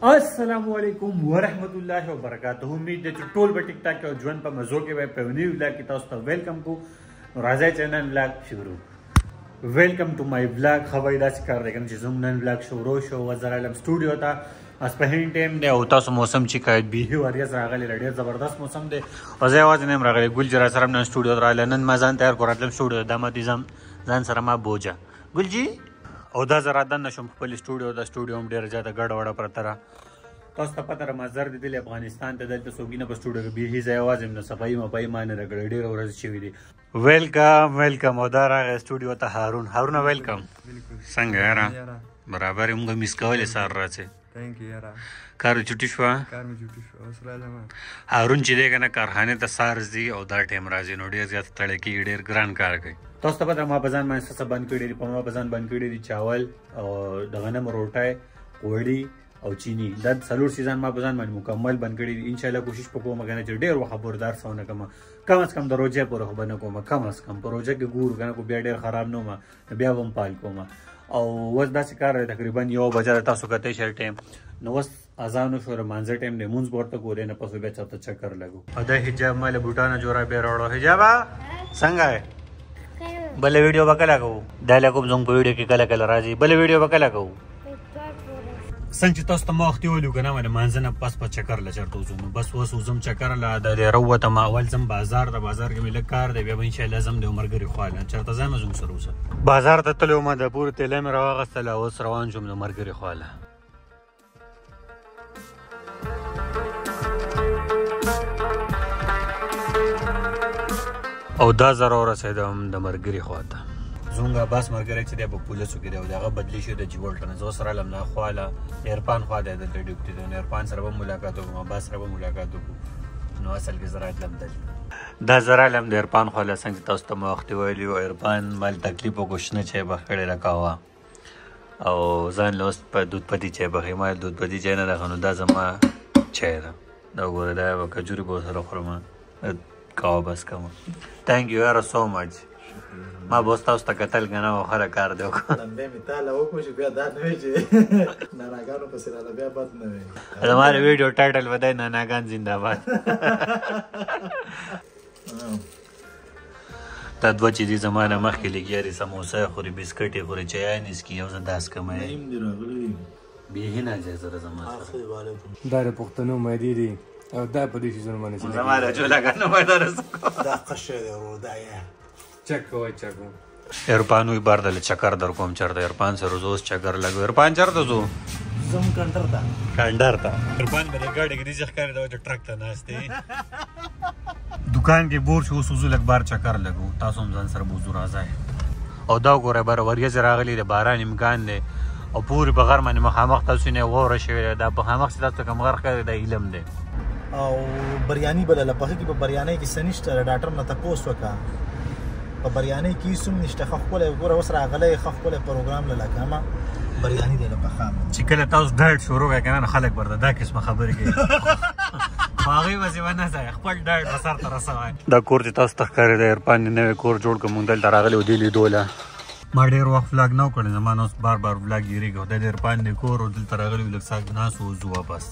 السلام علیکم ورحمت الله وبرکاته. امید ده چې ټول به ټیک ټاک او ژوند په مزو کې به په نیو ولاګ کې تاسو ته ویلکم کو. راځي چې نن ولاګ شروع. ویلکم ټو مای ولاګ. خبرې داسې کار دی چې زموږ نن ولاګ شروع شو. وزر علم سټوډیو ته اسپهین ټیم دی او تاسو موسم چې کاید به وریځ راغلی ډېر زبردست موسم دی. او زه یوازې نیم راغلی ګل جرا سره نن سټوډیو راغلی. نن ما ځان تیار کړم سټوډیو د مدي ځان سره ما بوجا ګلجی او دا زه رادن نشم خپل سټوډیو د سټوډیو هم ډېر زیاته ګډه وډه پرته را. تاسو ته پته ما زر دي افغانستان ته دلته څوک نه په سټوډیو کې به زه یوازې نو صفایي مپای مانه راګړې ډېر ورځ شوې دي. ویلکم او دا راغی سټوډیو ته هارون ویلکم. څنګه یاره برابر موږ میس کولې سار راځي. ثانک یو یاره کار چټي شو اوس راځم. هارون چې دی کنه کارخانه ته سار زی او دا ټیم راځي نو ډېر زیات تړل کې ډېر ګران کار کوي. تاسو ته پته ما بزان باندې څه بند کړی دی. په ما بزان بند کړی دی چاول او د غنم روټای وړي او چینی. دا څلور سیزن ما بزان باندې مکمل بند کړی دی. ان شاء الله کوشش وکوم کنه چې ډېر خبردار څونه کم از کم د روزه پورې خو بنه کوم. کم از کم په روزه کې ګور کنه کو بیا ډېر خراب نه ما بیا هم پال کوم. او وس داسې کار تقریبا 1 بجې تاسو کته شل ټیم نو وس اذان شو مانځه ټیم دی مونږ ورته ګورې نه پسو بیا چاته چکر لګو. ادا حجاب مال بوټانه جوړه به راوړو. حجابا څنګه ہے بل ویډیو وکړه کو داله کوم زوم په ویډیو کې کله راځي. بل ویډیو وکړه کو څنګه تاسو ته مخ ته ولو کنه باندې مانځنه پس په چکر لچرته وزم بس وسوزم چکر لا د روته ما اول زم بازار کې مل کار دی بیا ان شاء الله زم د عمرګری خواله چرته زم زم سره وسه بازار ته تلو ما د پور تله مې راغستل او روان شوم د عمرګری خواله. او دا ضرور رسیدم د مرګري خواته. زونګه بس مرګري چې د پولیسو کې دی او دغه بدلی شو د جیولټ نه زو سره لم نه خواله ایرپان خوا دی د ډیپټي د ایرپان سره به ملاقات وکم بس سره به ملاقات وکم نو اصل کې زراعت لم دل دا زرا لم د ایرپان خواله څنګه تاسو ته وخت ویلی او ایرپان مال تکلیف وکښنه چې به خړې راکاوه او ځان لوس په دود پدی چې به مال دود پدی چې نه راغنو دا زما چای دا وګوره دا کجوري به سره خورم کاوه بس کوم. تhank you یاره so much. ما بوس تاسو ته کتل کنه خره کار دی وکړه لمبه می تعالی وکړو چې بیا دا نه وي چې ناګانو پسې را بیا بد نه وي. زموږ ویډیو ټایټل ودای ناګان زنده باد. دا دوه چې دي زمانه مخکې لګیاري سموسه خوري بسکټ خوري چای نسکي یو ځه داس کمه نیم دی راغلی به نه اجازه زما سره دا پښتنو مېدی دي او دا په دې شیزونه باندې چې زماره جوړه کنه ما درس دا قشه دی ورو دا یا چک کوی چکو ایرپانوی باردل چکر در کوم چرته ایرپان سره روز چکر لګو. ایرپان چرته زو زم کندر تا ایرپان به ګاډي کې ځخ کاری دا ټرک ته ناشته دکان کې بور شو سوزو لګ بار چکر لګو. تاسو هم ځان سره بوزو راځي او دا ګوره بار وریځ راغلی د باران امکان دی او پوری بغیر باندې مخامخ تاسو نه وره شوی دا په مخامخ تاسو کوم غر کړی د علم دی او بریانی بل له پخې کې په بریانی کې سنشت ډاکټر نه تاسو وکا په بریانی کې سم نشته خپل وګوره وسره غلې خپل پروګرام لکه بریانی دی له پخام چې کله تاسو ډایټ شروع وکړئ خلک برده دا قسمه خبرې کوي باغی وځي نه ځای خپل ډایټ وسر تر سره دا کور چې تاسو تخکارې د ایرپان نوې کور جوړ کوم دل راغلی او دی لیدوله ما ډېر وخت فلاګ نه کړی زما نو بار فلاګ یریږي د ایرپان د کور او دلته راغلی لږ ساګ ناس وځو واپس.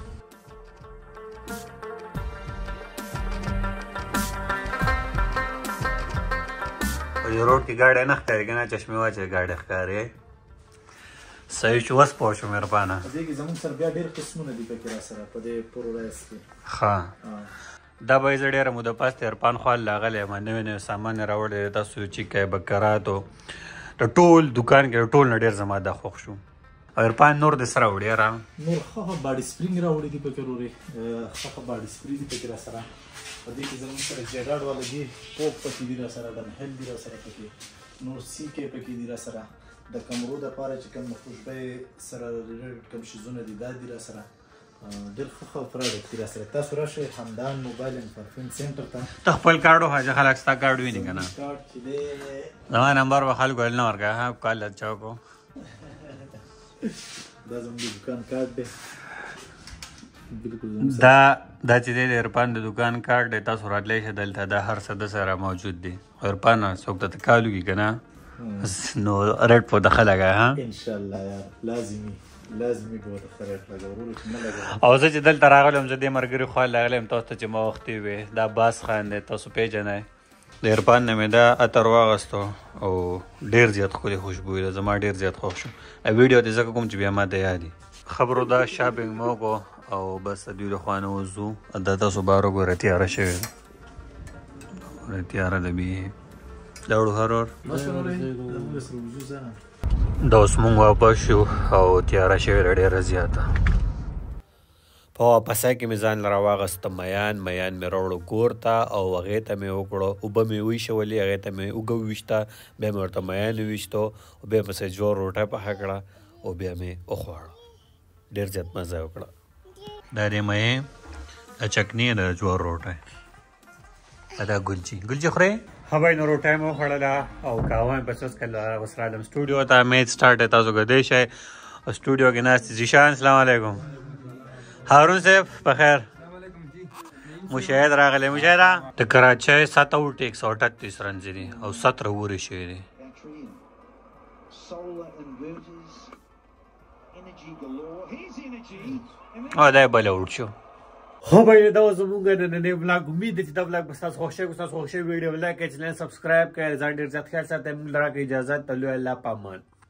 یو روډ کې ګاډی نه ښکاري که نه چشمې واچوي ګاډی ښکاري صحیح چې وس پوه شو مهربانه. په دې کې زموږ سره بیا ډېر قسمونه دي پکې را سره په دې پروډایس کې. ښه دا به یې زه ډېره موده پس د ایرپان خوا لاغلی یم نوی نوی سامان یې راوړی دی تاسو چیکۍ بکراتو د ټول دکان کې ټول نه ډېر زما دا خوښ شو. او ایرپان نور د څه راوړي یاره نور ښه باډي سپرینګ راوړي دي پکې رورې ښه باډي سپري دي پکې را سره په دې کې زموږ سره جیډاډ والا دي پوپ پکې دي را سره ډنهل دي را سره پکې نور سیکې پکې دي را سره د کمرو دپاره چې کوم خوشبویې سره کوم شیزونه دي دا دي را سره ډېر ښه پروډکټ دي را سره. تاسو راشئ همدان موبایل اینډ پرفیوم سینټر ته ته خپل کارډ وښایه خلک ستا کارډ ویني که نه کارډ چې دی زما نمبر به خلکو نه ورکوه کال چوکو دا زموږ د دکان کارډ دی دا چې دی د ایرپان د دکان کارډ دی تاسو راتلی شئ دلته دا هر څه د سره موجود دی. ایرپان څوک ته کال وکړي که نه نو ریډ په دخه لګا ها ان شاء الله یار لازمي لازمي به د خرټ لګورو چې نه لګورو. او زه چې دلته راغلم زه دې ملګري خوا راغلم تاسو ته چې ما وختي وې دا باز خان دی تاسو پیژنئ د عرفان نه مې دا عطر واغستو او ډېر زیات ښکلی خوشبو ده زما ډېر زیات خوښ شو ویډیو دې ځکه کوم چې بیا ما ته یادي خبرو دا شاپینګ مو کو او بس د دوی له خوا نه وځو دا تاسو بار وګوره تیاره شوې ده تیاره ده بیخي دا وړو هرور دا اوس مونږ واپس شو او تیاره شوې ده ډېره زیاته په واپسۍ کې مې ځان له راواغسته میان مې راوړو کور ته او هغې ته مې وکړو اوبه مې ویشولې هغې ته مې اوږه وویشته بیا مې ورته میان وویشتو او بیا پسې جوړ روټۍ پخه کړه او بیا مې وخوړه ډېر زیات مزه یې وکړه دا د مې دا چکني ده د جوار روټۍ دا ګلچي خورې ها بھائی نو روټۍ مې وخوړله او قهوه مې پس اوس اوس راغلم سټوډیو ته میچ سټارټ دی تاسو ګدی شئ سټوډیو کې ناست دي ذیشان السلام علیکم هارون صاحب بخیر مشاهد راغلی مشاهده د کراچۍ 7 اوټ 138 رنز دي او 17 اورې شوي دي او دا یې بل اوټ شو هو بھائی دا اوس زموږ نننی بلاګ امید ده چې دا بلاګ به ستاسو خوښ شوی ستاسو خوښ شوی ویډیو لایک کړئ چینل سبسکرایب کړئ ځان ډېر زیات خیال ساتئ موږ له راکړئ اجازه تلو الله په امان